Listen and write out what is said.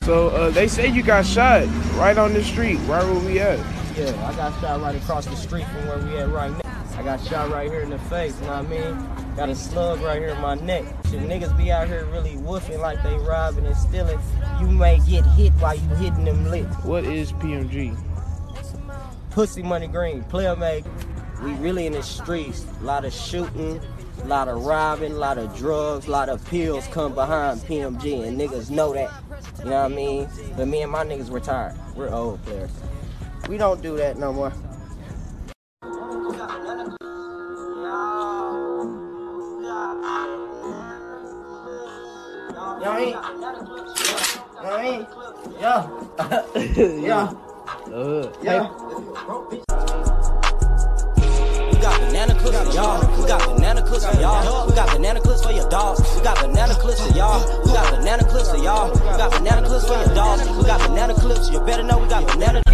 So they say you got shot right on the street. Right where we at? Yeah, I got shot right across the street from where we at right now. I got shot right here in the face, you know what I mean? Got a slug right here in my neck. Should niggas be out here really woofing like they robbing and stealing, you may get hit while you hitting them licks. What is PMG? Pussy Money Green, player made. We really in the streets. A lot of shooting, a lot of robbing, a lot of drugs, a lot of pills come behind PMG, and niggas know that. You know what I mean? But me and my niggas retired. We're old players. We don't do that no more. You know what I mean? Yeah. We got banana clips for y'all. We got banana clips for y'all. We got banana clips for your dogs. We got banana clips for y'all. We got banana clips for y'all. We got banana clips for your dogs. We got banana clips. You better know we got banana.